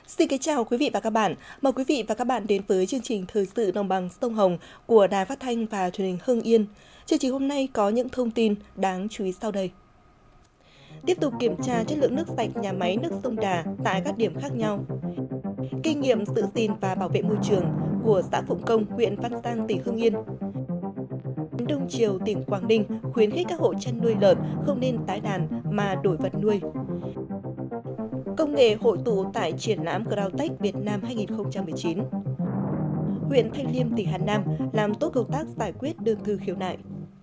Xin kính chào quý vị và các bạn. Mời quý vị và các bạn đến với chương trình Thời sự đồng bằng sông Hồng của Đài Phát thanh và Truyền hình Hưng Yên. Chương trình hôm nay có những thông tin đáng chú ý sau đây. Tiếp tục kiểm tra chất lượng nước sạch nhà máy nước sông Đà tại các điểm khác nhau. Kinh nghiệm giữ gìn và bảo vệ môi trường của xã Phụng Công, huyện Văn Giang, tỉnh Hưng Yên. Đông Triều, tỉnh Quảng Ninh khuyến khích các hộ chăn nuôi lợn không nên tái đàn mà đổi vật nuôi. Công nghệ hội tụ tại triển lãm Groundtech Việt Nam 2019. Huyện Thanh Liêm, tỉnh Hà Nam làm tốt công tác giải quyết đơn thư khiếu nại.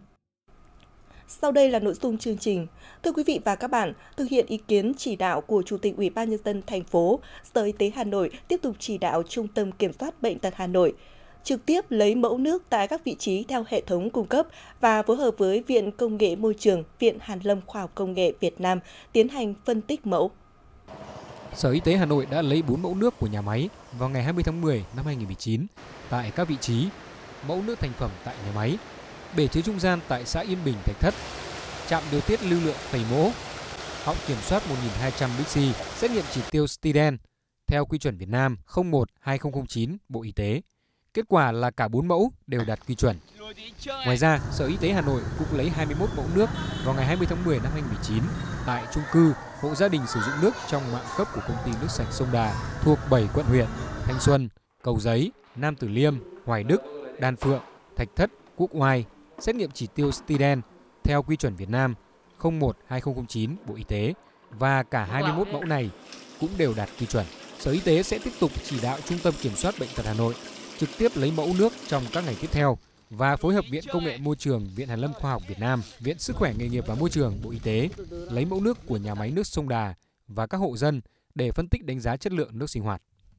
Sau đây là nội dung chương trình. Thưa quý vị và các bạn, thực hiện ý kiến chỉ đạo của Chủ tịch Ủy ban Nhân dân thành phố, Sở Y tế Hà Nội tiếp tục chỉ đạo Trung tâm Kiểm soát Bệnh tật Hà Nội trực tiếp lấy mẫu nước tại các vị trí theo hệ thống cung cấp và phối hợp với Viện Công nghệ Môi trường, Viện Hàn lâm Khoa học Công nghệ Việt Nam tiến hành phân tích mẫu. Sở Y tế Hà Nội đã lấy 4 mẫu nước của nhà máy vào ngày 20 tháng 10 năm 2019 tại các vị trí: mẫu nước thành phẩm tại nhà máy, bể chứa trung gian tại xã Yên Bình, Thạch Thất, trạm điều tiết lưu lượng tẩy mỗ, họng kiểm soát 1.200 Bixi, xét nghiệm chỉ tiêu Stiden theo quy chuẩn Việt Nam 01/2009 Bộ Y tế. Kết quả là cả 4 mẫu đều đạt quy chuẩn. Ngoài ra, Sở Y tế Hà Nội cũng lấy 21 mẫu nước vào ngày 20 tháng 10 năm 2019 tại chung cư, hộ gia đình sử dụng nước trong mạng cấp của công ty nước sạch sông Đà thuộc 7 quận huyện: Thanh Xuân, Cầu Giấy, Nam Từ Liêm, Hoài Đức, Đan Phượng, Thạch Thất, Quốc Oai, xét nghiệm chỉ tiêu Stiden theo quy chuẩn Việt Nam 01/2009 Bộ Y tế, và cả 21 mẫu này cũng đều đạt quy chuẩn. Sở Y tế sẽ tiếp tục chỉ đạo Trung tâm Kiểm soát Bệnh tật Hà Nội trực tiếp lấy mẫu nước trong các ngày tiếp theo và phối hợp Viện Công nghệ Môi trường, Viện Hàn lâm Khoa học Việt Nam, Viện Sức khỏe nghề nghiệp và Môi trường Bộ Y tế lấy mẫu nước của nhà máy nước sông Đà và các hộ dân để phân tích đánh giá chất lượng nước sinh hoạt.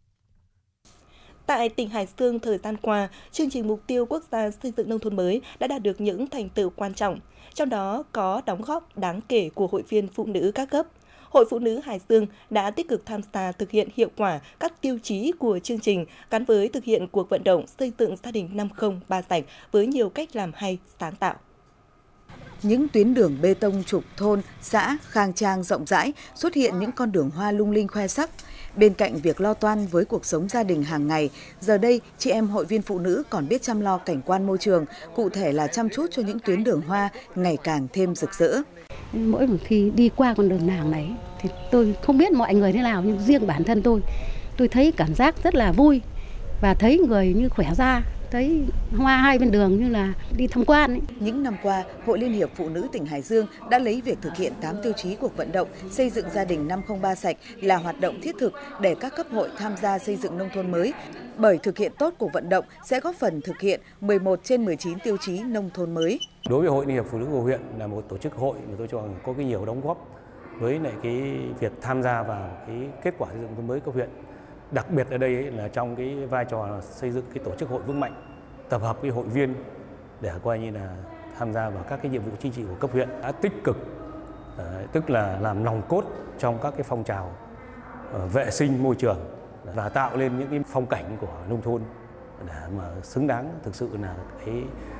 Tại tỉnh Hải Dương, thời gian qua, chương trình mục tiêu quốc gia xây dựng nông thôn mới đã đạt được những thành tựu quan trọng, trong đó có đóng góp đáng kể của hội viên phụ nữ các cấp. Hội Phụ nữ Hải Dương đã tích cực tham gia thực hiện hiệu quả các tiêu chí của chương trình gắn với thực hiện cuộc vận động xây dựng gia đình 50-3 sạch với nhiều cách làm hay, sáng tạo. Những tuyến đường bê tông trục thôn, xã khang trang rộng rãi, xuất hiện những con đường hoa lung linh khoe sắc. Bên cạnh việc lo toan với cuộc sống gia đình hàng ngày, giờ đây chị em hội viên phụ nữ còn biết chăm lo cảnh quan môi trường, cụ thể là chăm chút cho những tuyến đường hoa ngày càng thêm rực rỡ. Mỗi một khi đi qua con đường làng này thì tôi không biết mọi người thế nào, nhưng riêng bản thân tôi thấy cảm giác rất là vui và thấy người như khỏe ra, thấy hoa hai bên đường như là đi tham quan ấy. Những năm qua, Hội Liên hiệp Phụ nữ tỉnh Hải Dương đã lấy việc thực hiện 8 tiêu chí cuộc vận động xây dựng gia đình 503 sạch là hoạt động thiết thực để các cấp hội tham gia xây dựng nông thôn mới. Bởi thực hiện tốt cuộc vận động sẽ góp phần thực hiện 11 trên 19 tiêu chí nông thôn mới. Đối với Hội Liên hiệp Phụ nữ của huyện là một tổ chức hội mà tôi cho rằng có cái nhiều đóng góp với lại cái việc tham gia vào cái kết quả xây dựng nông thôn mới của huyện. Đặc biệt ở đây là trong cái vai trò xây dựng cái tổ chức hội vững mạnh, tập hợp cái hội viên để coi như là tham gia vào các cái nhiệm vụ chính trị của cấp huyện, đã tích cực, tức là làm nòng cốt trong các cái phong trào vệ sinh môi trường và tạo lên những cái phong cảnh của nông thôn để mà xứng đáng thực sự là cái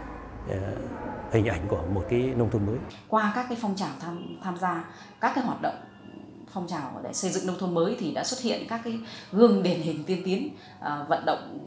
hình ảnh của một cái nông thôn mới. Qua các cái phong trào tham gia các cái hoạt động phong trào để xây dựng nông thôn mới thì đã xuất hiện các cái gương điển hình tiên tiến, vận động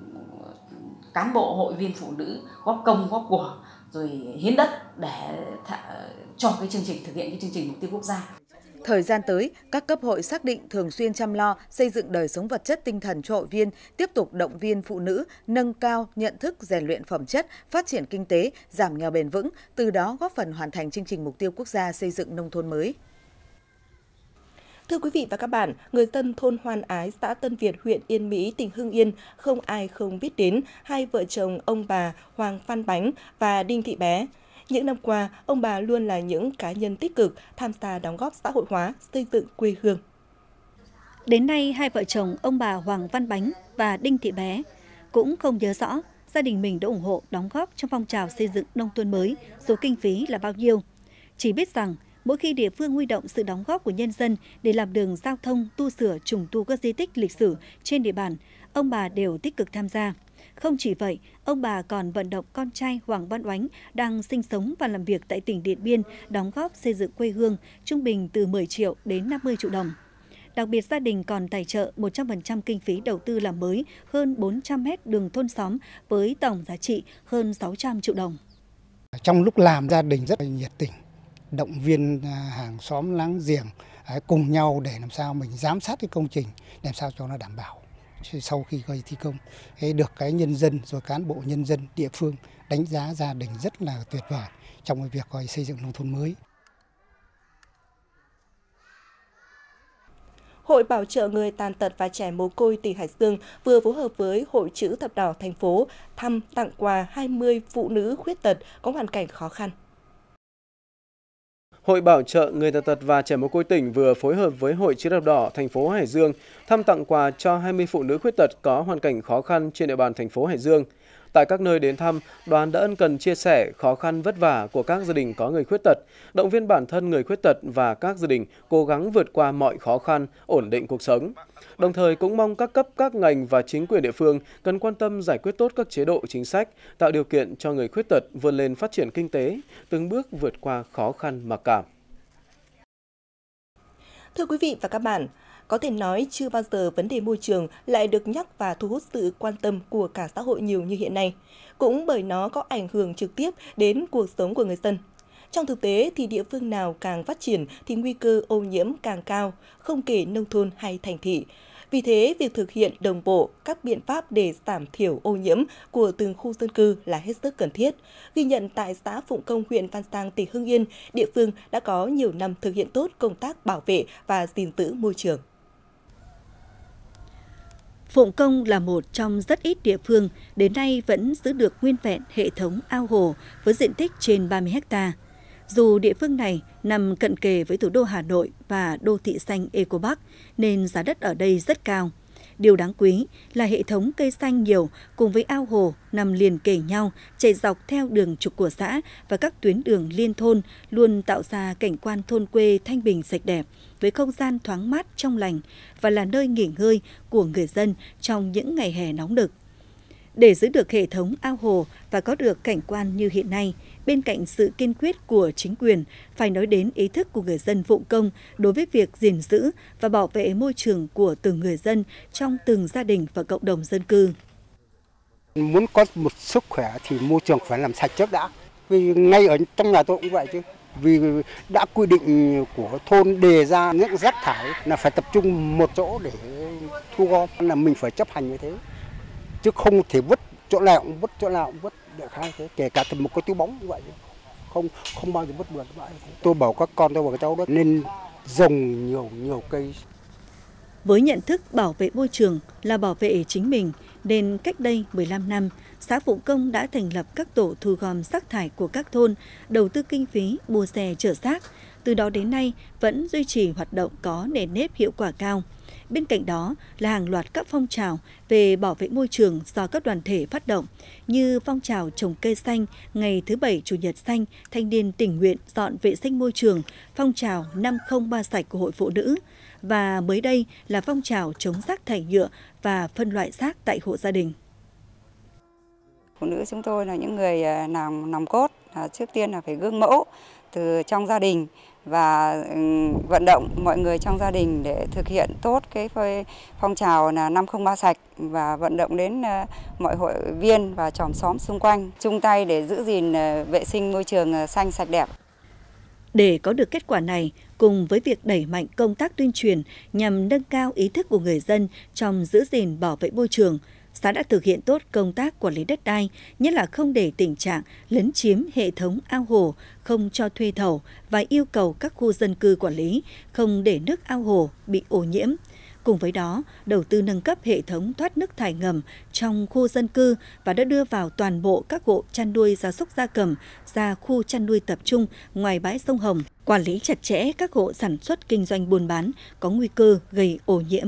cán bộ hội viên phụ nữ góp công góp của rồi hiến đất để cho cái chương trình thực hiện cái chương trình mục tiêu quốc gia. Thời gian tới, các cấp hội xác định thường xuyên chăm lo xây dựng đời sống vật chất tinh thần cho hội viên, tiếp tục động viên phụ nữ, nâng cao nhận thức, rèn luyện phẩm chất, phát triển kinh tế, giảm nghèo bền vững, từ đó góp phần hoàn thành chương trình mục tiêu quốc gia xây dựng nông thôn mới. Thưa quý vị và các bạn, người dân thôn Hoan Ái, xã Tân Việt, huyện Yên Mỹ, tỉnh Hưng Yên không ai không biết đến hai vợ chồng ông bà Hoàng Văn Bánh và Đinh Thị Bé. Những năm qua, ông bà luôn là những cá nhân tích cực tham gia đóng góp xã hội hóa, xây dựng quê hương. Đến nay, hai vợ chồng ông bà Hoàng Văn Bánh và Đinh Thị Bé cũng không nhớ rõ gia đình mình đã ủng hộ đóng góp trong phong trào xây dựng nông thôn mới, số kinh phí là bao nhiêu. Chỉ biết rằng, mỗi khi địa phương huy động sự đóng góp của nhân dân để làm đường giao thông, tu sửa, trùng tu các di tích lịch sử trên địa bàn, ông bà đều tích cực tham gia. Không chỉ vậy, ông bà còn vận động con trai Hoàng Văn Oánh đang sinh sống và làm việc tại tỉnh Điện Biên đóng góp xây dựng quê hương trung bình từ 10 triệu đến 50 triệu đồng. Đặc biệt, gia đình còn tài trợ 100% kinh phí đầu tư làm mới hơn 400 mét đường thôn xóm với tổng giá trị hơn 600 triệu đồng. Trong lúc làm, gia đình rất là nhiệt tình, động viên hàng xóm láng giềng cùng nhau để làm sao mình giám sát cái công trình, làm sao cho nó đảm bảo. Sau khi thi công, được cái nhân dân rồi cán bộ nhân dân địa phương đánh giá gia đình rất là tuyệt vời trong cái việc xây dựng nông thôn mới. Hội Bảo trợ người tàn tật và trẻ mồ côi tỉnh Hải Dương vừa phối hợp với Hội Chữ Thập Đỏ thành phố thăm tặng quà 20 phụ nữ khuyết tật có hoàn cảnh khó khăn. Hội Bảo trợ người tàn tật và trẻ mồ côi tỉnh vừa phối hợp với Hội Chữ Thập Đỏ thành phố Hải Dương thăm tặng quà cho 20 phụ nữ khuyết tật có hoàn cảnh khó khăn trên địa bàn thành phố Hải Dương. Tại các nơi đến thăm, đoàn đã ân cần chia sẻ khó khăn vất vả của các gia đình có người khuyết tật, động viên bản thân người khuyết tật và các gia đình cố gắng vượt qua mọi khó khăn, ổn định cuộc sống. Đồng thời cũng mong các cấp, các ngành và chính quyền địa phương cần quan tâm giải quyết tốt các chế độ chính sách, tạo điều kiện cho người khuyết tật vươn lên phát triển kinh tế, từng bước vượt qua khó khăn mặc cảm. Thưa quý vị và các bạn, có thể nói chưa bao giờ vấn đề môi trường lại được nhắc và thu hút sự quan tâm của cả xã hội nhiều như hiện nay, cũng bởi nó có ảnh hưởng trực tiếp đến cuộc sống của người dân. Trong thực tế thì địa phương nào càng phát triển thì nguy cơ ô nhiễm càng cao, không kể nông thôn hay thành thị. Vì thế, việc thực hiện đồng bộ các biện pháp để giảm thiểu ô nhiễm của từng khu dân cư là hết sức cần thiết. Ghi nhận tại xã Phụng Công, huyện Văn Giang, tỉnh Hưng Yên, địa phương đã có nhiều năm thực hiện tốt công tác bảo vệ và gìn giữ môi trường. Phụng Công là một trong rất ít địa phương đến nay vẫn giữ được nguyên vẹn hệ thống ao hồ với diện tích trên 30 ha. Dù địa phương này nằm cận kề với thủ đô Hà Nội và đô thị xanh Eco Park nên giá đất ở đây rất cao. Điều đáng quý là hệ thống cây xanh nhiều cùng với ao hồ nằm liền kề nhau, chạy dọc theo đường trục của xã và các tuyến đường liên thôn luôn tạo ra cảnh quan thôn quê thanh bình sạch đẹp với không gian thoáng mát trong lành và là nơi nghỉ ngơi của người dân trong những ngày hè nóng nực. Để giữ được hệ thống ao hồ và có được cảnh quan như hiện nay, bên cạnh sự kiên quyết của chính quyền, phải nói đến ý thức của người dân Phụng Công đối với việc gìn giữ và bảo vệ môi trường của từng người dân trong từng gia đình và cộng đồng dân cư. Muốn có một sức khỏe thì môi trường phải làm sạch trước đã. Vì ngay ở trong nhà tôi cũng vậy chứ. Vì đã quy định của thôn đề ra những rác thải là phải tập trung một chỗ để thu gom, là mình phải chấp hành như thế. Chứ không thể vứt chỗ nào cũng vứt để khai thế, kể cả một cái túi bóng như vậy, không bao giờ vứt bừa vậy. Tôi bảo các con tôi và các cháu đó nên trồng nhiều cây. Với nhận thức bảo vệ môi trường là bảo vệ chính mình, nên cách đây 15 năm, xã Phụng Công đã thành lập các tổ thu gom rác thải của các thôn, đầu tư kinh phí mua xe chở rác. Từ đó đến nay vẫn duy trì hoạt động có nền nếp hiệu quả cao. Bên cạnh đó là hàng loạt các phong trào về bảo vệ môi trường do các đoàn thể phát động, như phong trào trồng cây xanh ngày thứ Bảy Chủ nhật xanh, thanh niên tình nguyện dọn vệ sinh môi trường, phong trào 503 sạch của Hội Phụ nữ, và mới đây là phong trào chống rác thải nhựa và phân loại rác tại hộ gia đình. Phụ nữ chúng tôi là những người làm nòng cốt, trước tiên là phải gương mẫu từ trong gia đình và vận động mọi người trong gia đình để thực hiện tốt cái phong trào là 503 sạch và vận động đến mọi hội viên và chòm xóm xung quanh chung tay để giữ gìn vệ sinh môi trường xanh sạch đẹp. Để có được kết quả này, cùng với việc đẩy mạnh công tác tuyên truyền nhằm nâng cao ý thức của người dân trong giữ gìn bảo vệ môi trường, xã đã thực hiện tốt công tác quản lý đất đai, nhất là không để tình trạng lấn chiếm hệ thống ao hồ, không cho thuê thầu và yêu cầu các khu dân cư quản lý, không để nước ao hồ bị ô nhiễm. Cùng với đó, đầu tư nâng cấp hệ thống thoát nước thải ngầm trong khu dân cư và đã đưa vào toàn bộ các hộ chăn nuôi gia súc gia cầm ra khu chăn nuôi tập trung ngoài bãi sông Hồng, quản lý chặt chẽ các hộ sản xuất kinh doanh buôn bán có nguy cơ gây ô nhiễm.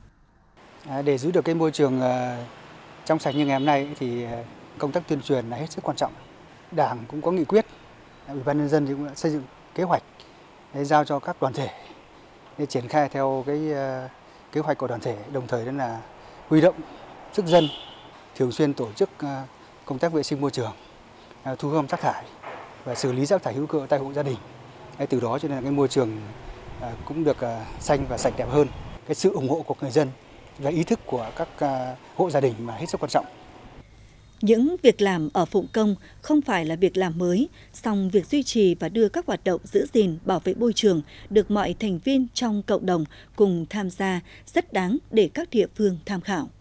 Để giữ được cái môi trường trong sạch như ngày hôm nay thì công tác tuyên truyền là hết sức quan trọng. Đảng cũng có nghị quyết, Ủy ban nhân dân thì cũng đã xây dựng kế hoạch để giao cho các đoàn thể để triển khai theo cái kế hoạch của đoàn thể, đồng thời đó là huy động sức dân thường xuyên tổ chức công tác vệ sinh môi trường, thu gom rác thải và xử lý rác thải hữu cơ tại hộ gia đình. Từ đó cho nên là cái môi trường cũng được xanh và sạch đẹp hơn. cái sự ủng hộ của người dân và ý thức của các hộ gia đình mà hết sức quan trọng. Những việc làm ở Phụng Công không phải là việc làm mới, song việc duy trì và đưa các hoạt động giữ gìn, bảo vệ môi trường được mọi thành viên trong cộng đồng cùng tham gia rất đáng để các địa phương tham khảo.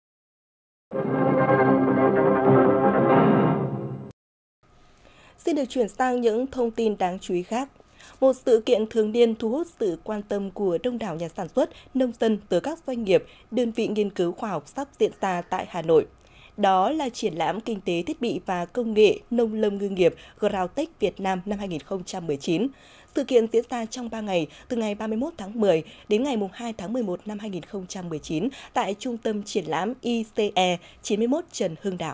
Xin được chuyển sang những thông tin đáng chú ý khác. Một sự kiện thường niên thu hút sự quan tâm của đông đảo nhà sản xuất, nông dân từ các doanh nghiệp, đơn vị nghiên cứu khoa học sắp diễn ra tại Hà Nội. Đó là triển lãm Kinh tế thiết bị và công nghệ nông lâm ngư nghiệp Groundtech Việt Nam năm 2019. Sự kiện diễn ra trong 3 ngày, từ ngày 31 tháng 10 đến ngày 2 tháng 11 năm 2019 tại Trung tâm Triển lãm ICE 91 Trần Hưng Đạo.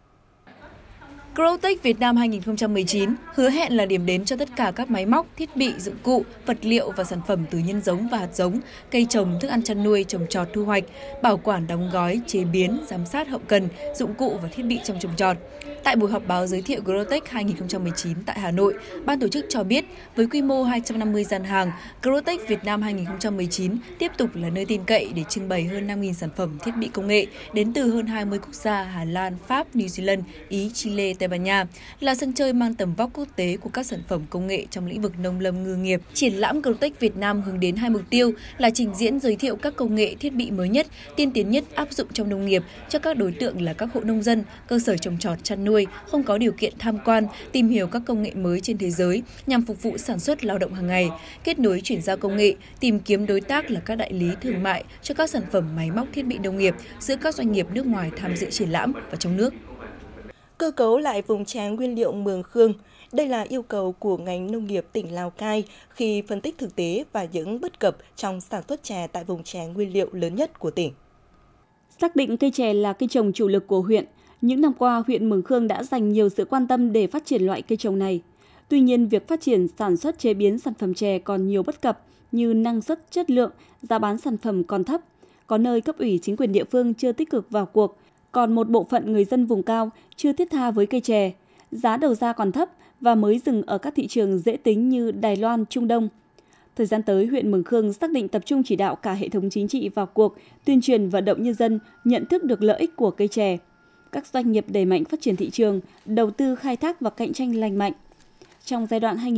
Groundtech Việt Nam 2019 hứa hẹn là điểm đến cho tất cả các máy móc, thiết bị, dụng cụ, vật liệu và sản phẩm từ nhân giống và hạt giống, cây trồng, thức ăn chăn nuôi, trồng trọt, thu hoạch, bảo quản, đóng gói, chế biến, giám sát hậu cần, dụng cụ và thiết bị trong trồng trọt. Tại buổi họp báo giới thiệu Groundtech 2019 tại Hà Nội, ban tổ chức cho biết với quy mô 250 gian hàng, Groundtech Việt Nam 2019 tiếp tục là nơi tin cậy để trưng bày hơn 5.000 sản phẩm thiết bị công nghệ đến từ hơn 20 quốc gia Hà Lan, Pháp, New Zealand, Ý, Chile, Tây Ban Nha, là sân chơi mang tầm vóc quốc tế của các sản phẩm công nghệ trong lĩnh vực nông lâm ngư nghiệp. Triển lãm Groundtech Việt Nam hướng đến hai mục tiêu là trình diễn giới thiệu các công nghệ thiết bị mới nhất, tiên tiến nhất áp dụng trong nông nghiệp cho các đối tượng là các hộ nông dân, cơ sở trồng trọt, chăn nuôi không có điều kiện tham quan, tìm hiểu các công nghệ mới trên thế giới nhằm phục vụ sản xuất lao động hàng ngày, kết nối chuyển giao công nghệ, tìm kiếm đối tác là các đại lý thương mại cho các sản phẩm máy móc thiết bị nông nghiệp giữa các doanh nghiệp nước ngoài tham dự triển lãm và trong nước. Cơ cấu lại vùng chè nguyên liệu Mường Khương. Đây là yêu cầu của ngành nông nghiệp tỉnh Lào Cai khi phân tích thực tế và những bất cập trong sản xuất chè tại vùng chè nguyên liệu lớn nhất của tỉnh. Xác định cây chè là cây trồng chủ lực của huyện, những năm qua huyện Mường Khương đã dành nhiều sự quan tâm để phát triển loại cây trồng này. Tuy nhiên, việc phát triển sản xuất chế biến sản phẩm chè còn nhiều bất cập như năng suất, chất lượng, giá bán sản phẩm còn thấp. Có nơi cấp ủy chính quyền địa phương chưa tích cực vào cuộc, còn một bộ phận người dân vùng cao chưa thiết tha với cây chè. Giá đầu ra còn thấp và mới dừng ở các thị trường dễ tính như Đài Loan, Trung Đông. Thời gian tới, huyện Mường Khương xác định tập trung chỉ đạo cả hệ thống chính trị vào cuộc, tuyên truyền vận động nhân dân nhận thức được lợi ích của cây chè. Các doanh nghiệp đẩy mạnh phát triển thị trường, đầu tư khai thác và cạnh tranh lành mạnh. Trong giai đoạn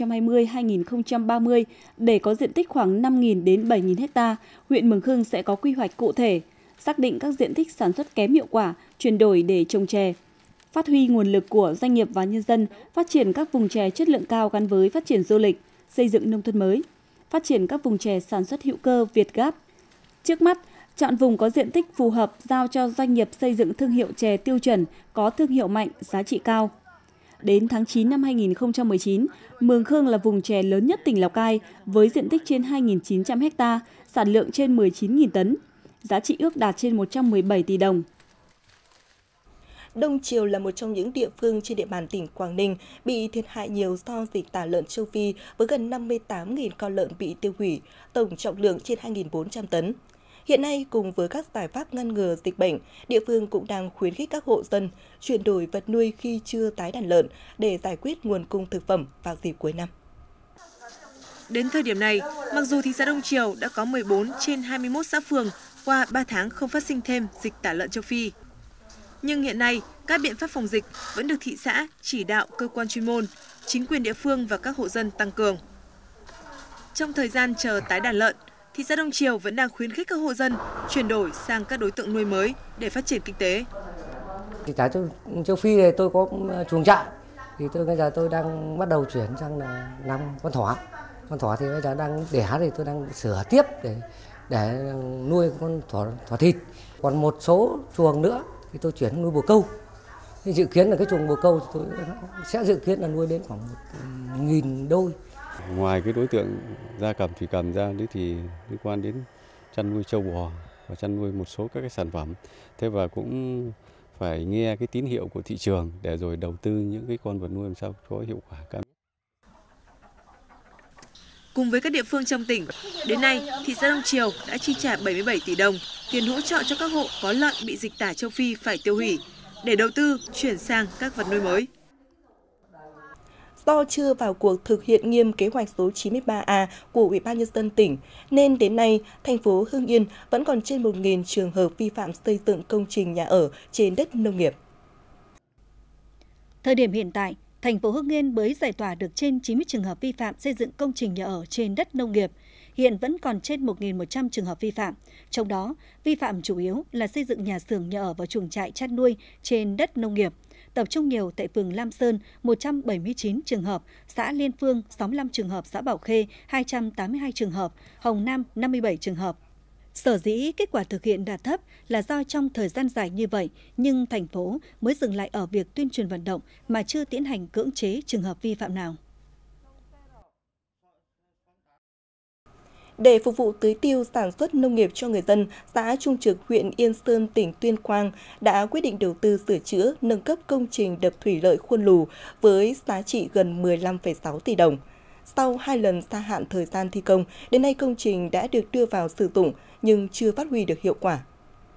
2020-2030, để có diện tích khoảng 5.000 đến 7.000 ha, huyện Mường Khương sẽ có quy hoạch cụ thể, xác định các diện tích sản xuất kém hiệu quả, chuyển đổi để trồng chè. Phát huy nguồn lực của doanh nghiệp và nhân dân, phát triển các vùng chè chất lượng cao gắn với phát triển du lịch, xây dựng nông thôn mới, phát triển các vùng chè sản xuất hữu cơ Việt Gáp. Trước mắt, chọn vùng có diện tích phù hợp giao cho doanh nghiệp xây dựng thương hiệu chè tiêu chuẩn, có thương hiệu mạnh, giá trị cao. Đến tháng 9 năm 2019, Mường Khương là vùng chè lớn nhất tỉnh Lào Cai với diện tích trên 2.900 ha, sản lượng trên 19.000 tấn, giá trị ước đạt trên 117 tỷ đồng. Đông Triều là một trong những địa phương trên địa bàn tỉnh Quảng Ninh bị thiệt hại nhiều do dịch tả lợn châu Phi với gần 58.000 con lợn bị tiêu hủy, tổng trọng lượng trên 2.400 tấn. Hiện nay, cùng với các giải pháp ngăn ngừa dịch bệnh, địa phương cũng đang khuyến khích các hộ dân chuyển đổi vật nuôi khi chưa tái đàn lợn để giải quyết nguồn cung thực phẩm vào dịp cuối năm. Đến thời điểm này, mặc dù thị xã Đông Triều đã có 14 trên 21 xã phường qua 3 tháng không phát sinh thêm dịch tả lợn châu Phi, nhưng hiện nay các biện pháp phòng dịch vẫn được thị xã chỉ đạo cơ quan chuyên môn, chính quyền địa phương và các hộ dân tăng cường. Trong thời gian chờ tái đàn lợn, thị xã Đông Triều vẫn đang khuyến khích các hộ dân chuyển đổi sang các đối tượng nuôi mới để phát triển kinh tế. Dịch tả châu Phi này tôi có chuồng trại, thì bây giờ tôi đang bắt đầu chuyển sang là 5 con thỏ. Con thỏ thì bây giờ đang đẻ thì tôi đang sửa tiếp để nuôi con thỏ thịt. Còn một số chuồng nữa thì tôi chuyển nuôi bồ câu. Thì dự kiến là cái chuồng bồ câu tôi sẽ dự kiến là nuôi đến khoảng 1.000 đôi. Ngoài cái đối tượng gia cầm thủy cầm ra thì liên quan đến chăn nuôi trâu bò và chăn nuôi một số các cái sản phẩm. Thế và cũng phải nghe cái tín hiệu của thị trường để rồi đầu tư những cái con vật nuôi làm sao có hiệu quả cao. Cùng với các địa phương trong tỉnh, đến nay, thị xã Đông Triều đã chi trả 77 tỷ đồng tiền hỗ trợ cho các hộ có lợn bị dịch tả châu Phi phải tiêu hủy để đầu tư chuyển sang các vật nuôi mới. Do chưa vào cuộc thực hiện nghiêm kế hoạch số 93A của Ủy ban Nhân dân tỉnh, nên đến nay, thành phố Hưng Yên vẫn còn trên 1.000 trường hợp vi phạm xây dựng công trình nhà ở trên đất nông nghiệp. Thời điểm hiện tại, thành phố Hưng Yên mới giải tỏa được trên 90 trường hợp vi phạm xây dựng công trình nhà ở trên đất nông nghiệp. Hiện vẫn còn trên 1.100 trường hợp vi phạm, trong đó vi phạm chủ yếu là xây dựng nhà xưởng nhà ở và chuồng trại chăn nuôi trên đất nông nghiệp. Tập trung nhiều tại phường Lam Sơn 179 trường hợp, xã Liên Phương 65 trường hợp, xã Bảo Khê 282 trường hợp, Hồng Nam 57 trường hợp. Sở dĩ kết quả thực hiện đạt thấp là do trong thời gian dài như vậy, nhưng thành phố mới dừng lại ở việc tuyên truyền vận động mà chưa tiến hành cưỡng chế trường hợp vi phạm nào. Để phục vụ tưới tiêu sản xuất nông nghiệp cho người dân, xã Trung Trực, huyện Yên Sơn, tỉnh Tuyên Quang đã quyết định đầu tư sửa chữa, nâng cấp công trình đập thủy lợi Khuôn Lù với giá trị gần 15,6 tỷ đồng. Sau 2 lần gia hạn thời gian thi công, đến nay công trình đã được đưa vào sử dụng nhưng chưa phát huy được hiệu quả.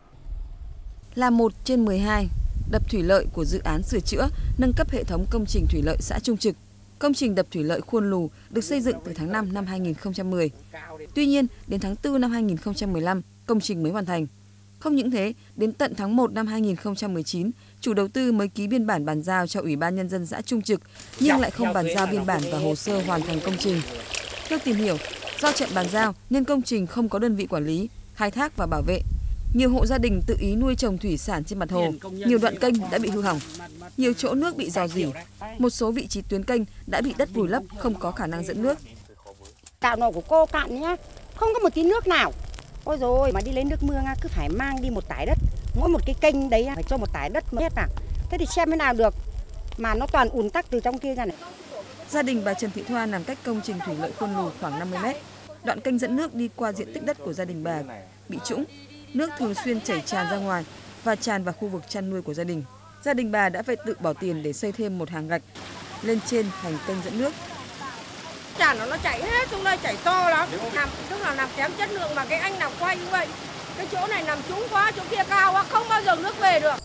Là 1 trên 12 đập thủy lợi của dự án sửa chữa, nâng cấp hệ thống công trình thủy lợi xã Trung Trực. Công trình đập thủy lợi Khuôn Lù được xây dựng từ tháng 5 năm 2010. Tuy nhiên, đến tháng 4 năm 2015, công trình mới hoàn thành. Không những thế, đến tận tháng 1 năm 2019, chủ đầu tư mới ký biên bản bàn giao cho Ủy ban Nhân dân xã Trung Trực, nhưng lại không bàn giao biên bản và hồ sơ hoàn thành công trình. Theo tìm hiểu, do chậm bàn giao nên công trình không có đơn vị quản lý, khai thác và bảo vệ. Nhiều hộ gia đình tự ý nuôi trồng thủy sản trên mặt hồ, nhiều đoạn kênh đã bị hư hỏng, nhiều chỗ nước bị rò rỉ, một số vị trí tuyến kênh đã bị đất vùi lấp, không có khả năng dẫn nước. Cào nồi của cô cạn nhá, không có một tí nước nào. Ôi rồi mà đi lấy nước mưa cứ phải mang đi một tải đất, mỗi một cái kênh đấy phải cho một tải đất hết vào. Thế thì xem thế nào được, mà nó toàn ùn tắc từ trong kia ra này. Gia đình bà Trần Thị Thoa nằm cách công trình thủy lợi Khuôn Lù khoảng 50 mét. Đoạn kênh dẫn nước đi qua diện tích đất của gia đình bà bị trũng, nước thường xuyên chảy tràn ra ngoài và tràn vào khu vực chăn nuôi của gia đình. Gia đình bà đã phải tự bỏ tiền để xây thêm một hàng gạch lên trên thành kênh dẫn nước. Tràn nó chảy hết xuống đây, chảy to lắm, tức là làm kém chất lượng mà cái anh nào quay như vậy. Cái chỗ này nằm trũng quá, chỗ kia cao quá, không bao giờ nước về được.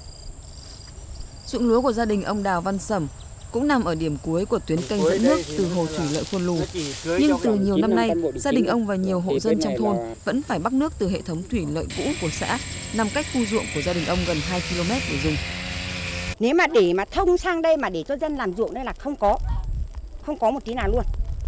Ruộng lúa của gia đình ông Đào Văn Sẩm cũng nằm ở điểm cuối của tuyến kênh dẫn nước từ hồ thủy lợi Khuôn Lù. Nhưng từ nhiều năm nay, gia đình ông và nhiều hộ dân trong thôn vẫn phải bắc nước từ hệ thống thủy lợi cũ của xã, nằm cách khu ruộng của gia đình ông gần 2 km để dùng. Nếu mà để mà thông sang đây mà để cho dân làm ruộng đây là không có một tí nào luôn.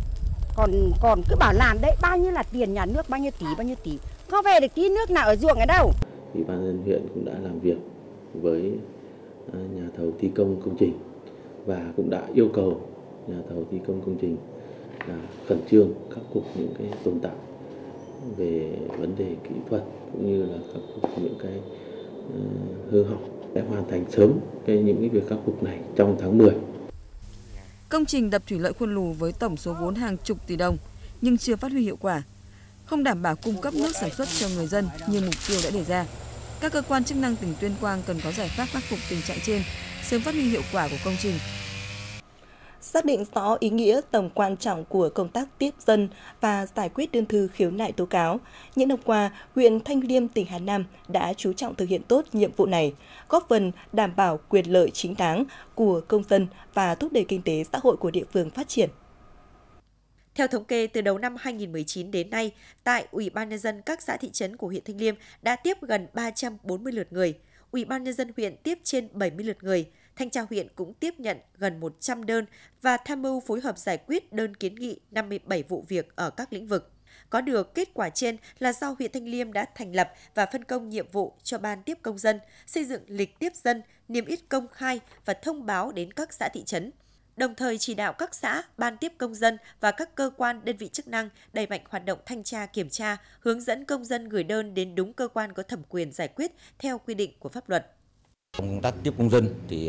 Còn cứ bảo làm đấy, bao nhiêu là tiền nhà nước, bao nhiêu tỷ, không về được tí nước nào ở ruộng ở đâu. Ủy ban nhân dân huyện cũng đã làm việc với nhà thầu thi công công trình và cũng đã yêu cầu nhà thầu thi công công trình là khẩn trương khắc phục những cái tồn tại về vấn đề kỹ thuật cũng như là khắc phục những cái hư hỏng để hoàn thành sớm những cái việc khắc phục này trong tháng 10. Công trình đập thủy lợi Khuôn Lù với tổng số vốn hàng chục tỷ đồng nhưng chưa phát huy hiệu quả, không đảm bảo cung cấp nước sản xuất cho người dân như mục tiêu đã đề ra. Các cơ quan chức năng tỉnh Tuyên Quang cần có giải pháp khắc phục tình trạng trên, sớm phát huy hiệu quả của công trình. Xác định rõ ý nghĩa tầm quan trọng của công tác tiếp dân và giải quyết đơn thư khiếu nại tố cáo, những năm qua, huyện Thanh Liêm, tỉnh Hà Nam đã chú trọng thực hiện tốt nhiệm vụ này, góp phần đảm bảo quyền lợi chính đáng của công dân và thúc đẩy kinh tế xã hội của địa phương phát triển. Theo thống kê, từ đầu năm 2019 đến nay, tại Ủy ban Nhân dân các xã thị trấn của huyện Thanh Liêm đã tiếp gần 340 lượt người, Ủy ban Nhân dân huyện tiếp trên 70 lượt người, Thanh tra huyện cũng tiếp nhận gần 100 đơn và tham mưu phối hợp giải quyết đơn kiến nghị 57 vụ việc ở các lĩnh vực. Có được kết quả trên là do huyện Thanh Liêm đã thành lập và phân công nhiệm vụ cho ban tiếp công dân, xây dựng lịch tiếp dân, niêm yết công khai và thông báo đến các xã thị trấn. Đồng thời chỉ đạo các xã, ban tiếp công dân và các cơ quan đơn vị chức năng đẩy mạnh hoạt động thanh tra kiểm tra, hướng dẫn công dân gửi đơn đến đúng cơ quan có thẩm quyền giải quyết theo quy định của pháp luật. Công tác tiếp công dân thì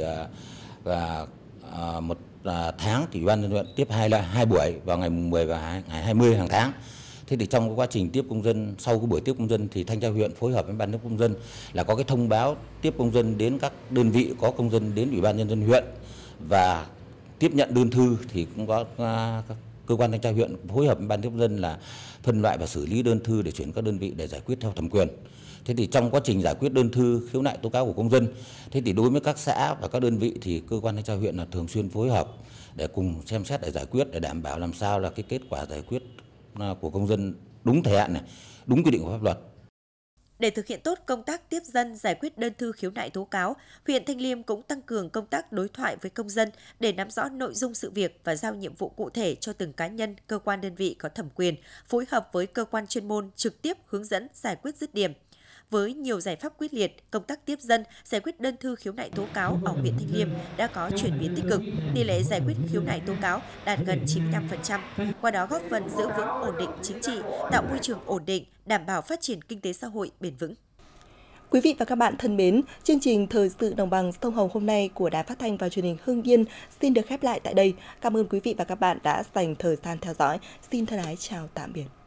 một tháng thì Ủy ban nhân dân huyện tiếp hai buổi vào ngày 10 và ngày 20 hàng tháng. Thế thì trong quá trình tiếp công dân, sau cái buổi tiếp công dân thì thanh tra huyện phối hợp với ban tiếp công dân là có cái thông báo tiếp công dân đến các đơn vị có công dân đến Ủy ban nhân dân huyện, và tiếp nhận đơn thư thì cũng có các cơ quan thanh tra huyện phối hợp với ban tiếp công dân là phân loại và xử lý đơn thư để chuyển các đơn vị để giải quyết theo thẩm quyền. Thế thì trong quá trình giải quyết đơn thư khiếu nại tố cáo của công dân, thế thì đối với các xã và các đơn vị thì cơ quan thanh tra huyện là thường xuyên phối hợp để cùng xem xét để giải quyết, để đảm bảo làm sao là cái kết quả giải quyết của công dân đúng thời hạn này, đúng quy định của pháp luật. Để thực hiện tốt công tác tiếp dân, giải quyết đơn thư khiếu nại tố cáo, huyện Thanh Liêm cũng tăng cường công tác đối thoại với công dân để nắm rõ nội dung sự việc và giao nhiệm vụ cụ thể cho từng cá nhân, cơ quan đơn vị có thẩm quyền, phối hợp với cơ quan chuyên môn trực tiếp hướng dẫn giải quyết dứt điểm. Với nhiều giải pháp quyết liệt, công tác tiếp dân, giải quyết đơn thư khiếu nại tố cáo ở huyện Thanh Liêm đã có chuyển biến tích cực, tỷ lệ giải quyết khiếu nại tố cáo đạt gần 95%, qua đó góp phần giữ vững ổn định chính trị, tạo môi trường ổn định, đảm bảo phát triển kinh tế xã hội bền vững. Quý vị và các bạn thân mến, chương trình Thời sự đồng bằng sông Hồng hôm nay của Đài Phát thanh và Truyền hình Hưng Yên xin được khép lại tại đây. Cảm ơn quý vị và các bạn đã dành thời gian theo dõi. Xin thân ái chào tạm biệt.